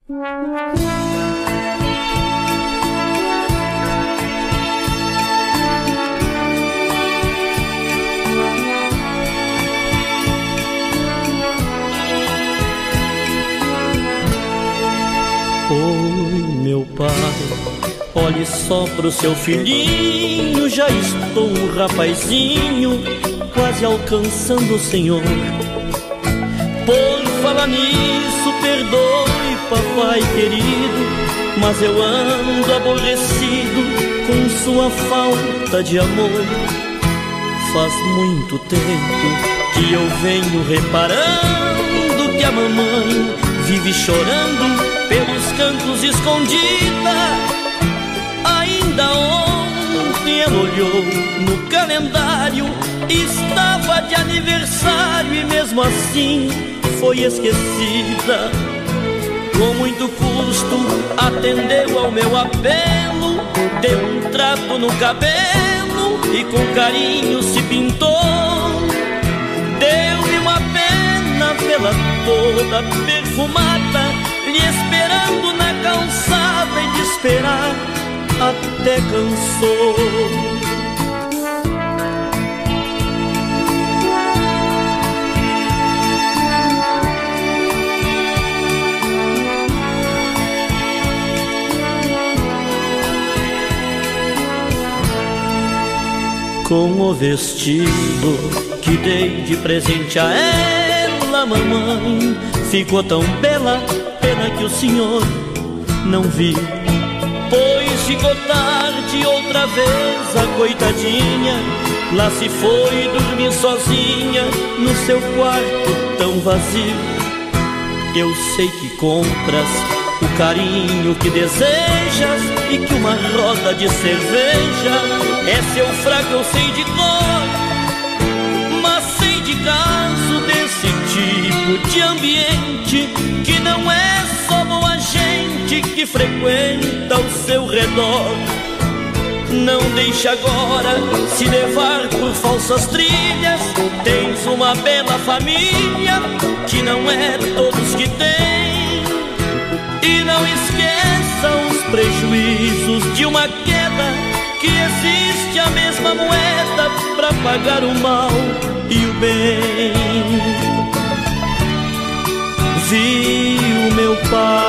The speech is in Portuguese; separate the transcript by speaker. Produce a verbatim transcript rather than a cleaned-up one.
Speaker 1: Oi, meu pai, olhe só pro seu filhinho. Já estou um rapazinho, quase alcançando o senhor. Por falar nisso, perdoe, papai querido, mas eu ando aborrecido com sua falta de amor. Faz muito tempo que eu venho reparando que a mamãe vive chorando pelos cantos escondida. Ainda ontem ela olhou no calendário, estava de aniversário e mesmo assim foi esquecida. Com muito custo atendeu ao meu apelo, deu um trato no cabelo e com carinho se pintou. Deu-me uma pena vê-la toda perfumada, lhe esperando na calçada e de esperar até cansou. Com o vestido que dei de presente a ela, mamãe ficou tão bela, pena que o senhor não viu. Pois ficou tarde outra vez, a coitadinha lá se foi dormir sozinha no seu quarto tão vazio. Eu sei que compras o carinho que desejas e que uma roda de cerveja é seu fraco, eu sei de cor. Mas sei de caso desse tipo de ambiente, que não é só boa gente que frequenta ao seu redor. Não deixe agora se levar por falsas trilhas, tens uma bela família que não é todos que têm. E não esqueça os prejuízos de uma queda, que existe a mesma moeda para pagar o mal e o bem. Viu, meu pai?